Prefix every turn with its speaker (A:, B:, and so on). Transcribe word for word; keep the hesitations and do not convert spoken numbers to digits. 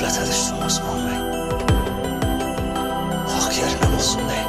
A: Gaflete düştüm Osman Bey. Hak yerine bulsun diye